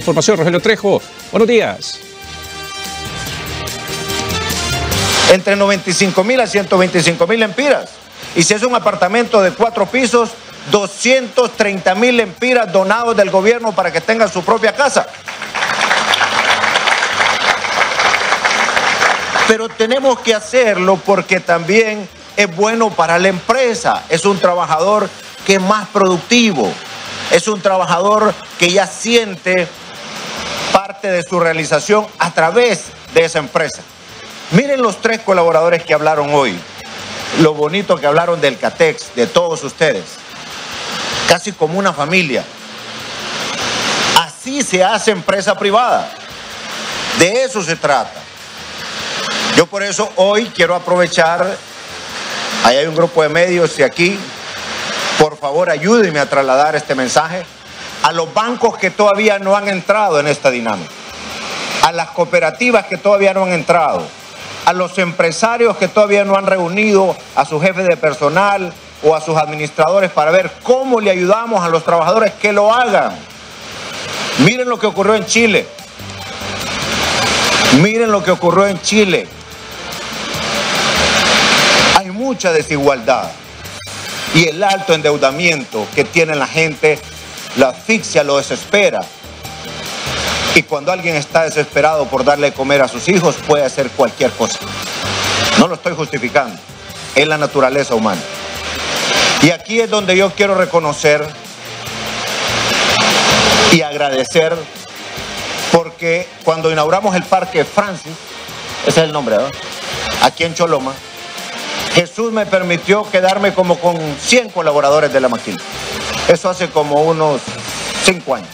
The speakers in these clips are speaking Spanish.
Información, Rogelio Trejo. Buenos días. Entre 95.000 a 125.000 lempiras. Y si es un apartamento de 4 pisos, 230.000 lempiras donados del gobierno para que tengan su propia casa. Pero tenemos que hacerlo porque también es bueno para la empresa. Es un trabajador que es más productivo. Es un trabajador que ya siente parte de su realización a través de esa empresa. Miren los 3 colaboradores que hablaron hoy. Lo bonito que hablaron del CATEX, de todos ustedes. Casi como una familia. Así se hace empresa privada. De eso se trata. Yo por eso hoy quiero aprovechar, ahí hay un grupo de medios y aquí, por favor ayúdenme a trasladar este mensaje a los bancos que todavía no han entrado en esta dinámica, a las cooperativas que todavía no han entrado, a los empresarios que todavía no han reunido a su jefe de personal o a sus administradores para ver cómo le ayudamos a los trabajadores que lo hagan. Miren lo que ocurrió en Chile. Miren lo que ocurrió en Chile. Hay mucha desigualdad y el alto endeudamiento que tiene la gente la asfixia, lo desespera. Y cuando alguien está desesperado por darle de comer a sus hijos, puede hacer cualquier cosa. No lo estoy justificando. Es la naturaleza humana. Y aquí es donde yo quiero reconocer y agradecer, porque cuando inauguramos el Parque Francis, ese es el nombre, ¿verdad? Aquí en Choloma, Jesús me permitió quedarme como con 100 colaboradores de la maquila. Eso hace como unos 5 años.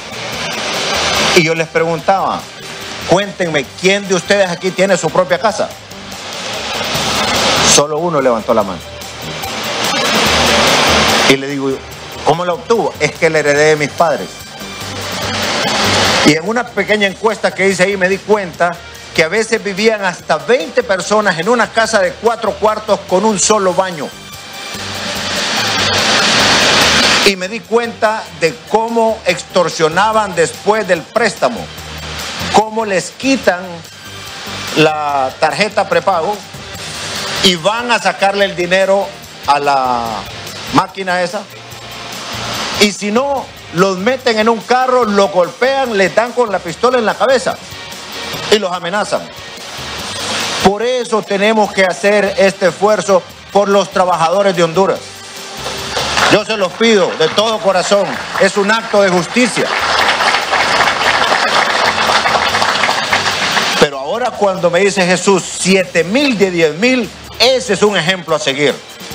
Y yo les preguntaba, cuéntenme, ¿quién de ustedes aquí tiene su propia casa? Solo uno levantó la mano. Y le digo, ¿cómo la obtuvo? Es que la heredé de mis padres. Y en una pequeña encuesta que hice ahí me di cuenta que a veces vivían hasta 20 personas en una casa de 4 cuartos con un solo baño. Y me di cuenta de cómo extorsionaban después del préstamo, cómo les quitan la tarjeta prepago y van a sacarle el dinero a la máquina esa. Y si no, los meten en un carro, los golpean, les dan con la pistola en la cabeza y los amenazan. Por eso tenemos que hacer este esfuerzo por los trabajadores de Honduras. Yo se los pido de todo corazón. Es un acto de justicia. Pero ahora cuando me dice Jesús 7.000 de 10.000, ese es un ejemplo a seguir.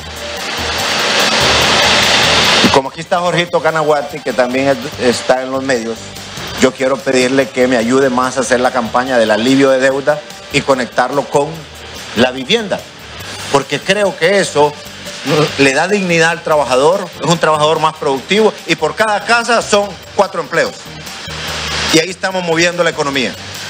Y como aquí está Jorgito Canaguati, que también está en los medios, yo quiero pedirle que me ayude más a hacer la campaña del alivio de deuda y conectarlo con la vivienda. Porque creo que eso le da dignidad al trabajador, es un trabajador más productivo y por cada casa son 4 empleos. Y ahí estamos moviendo la economía.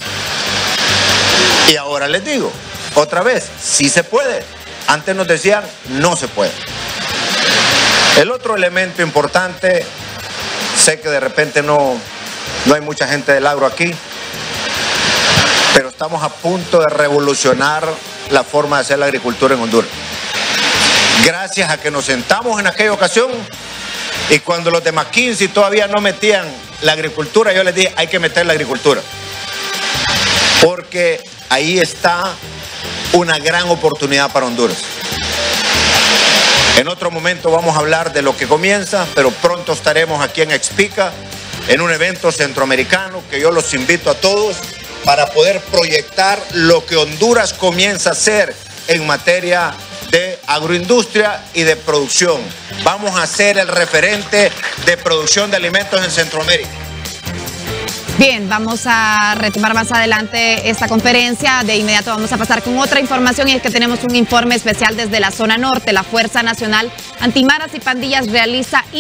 Y ahora les digo, otra vez, sí se puede. Antes nos decían, no se puede. El otro elemento importante, sé que de repente no hay mucha gente del agro aquí, pero estamos a punto de revolucionar la forma de hacer la agricultura en Honduras. Gracias a que nos sentamos en aquella ocasión y cuando los de McKinsey todavía no metían la agricultura, yo les dije, hay que meter la agricultura. Porque ahí está una gran oportunidad para Honduras. En otro momento vamos a hablar de lo que comienza, pero pronto estaremos aquí en Expica, en un evento centroamericano que yo los invito a todos para poder proyectar lo que Honduras comienza a hacer en materia de agroindustria y de producción. Vamos a ser el referente de producción de alimentos en Centroamérica. Bien, vamos a retomar más adelante esta conferencia. De inmediato vamos a pasar con otra información y es que tenemos un informe especial desde la zona norte. La Fuerza Nacional Antimaras y Pandillas realiza